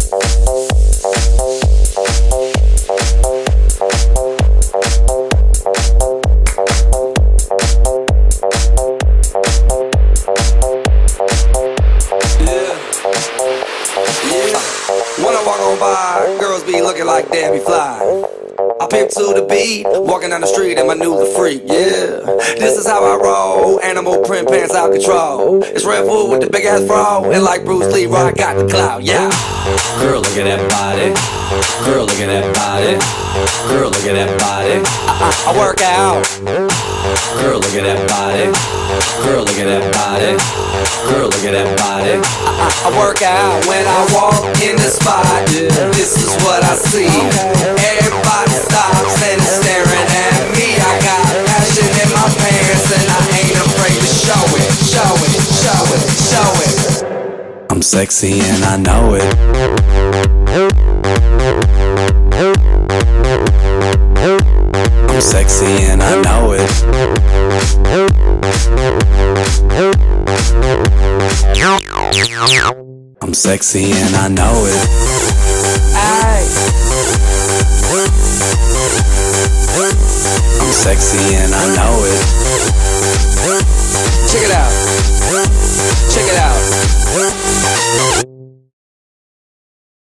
When I walk on by, girls be looking like Debbie Fly. I pimp to the beat, walking down the street and my new the freak, yeah. This is how I roll, animal print pants out control. It's Red Bull with the big ass bra, and like Bruce Lee, I got the clout, yeah. Girl, look at that body. Girl, look at that body. Girl, look at that body. I work out. Girl, look at that body. Girl, look at that body. Girl, look at that body. I work out when I walk in the spot. This is what I see. Everybody stops and is staring at me. I got passion in my pants and I ain't afraid to show it. Show it, show it, show it. I'm sexy and I know it. I'm sexy and I know it. I'm sexy and I know it. Aye. I'm sexy and I know it. Check it out.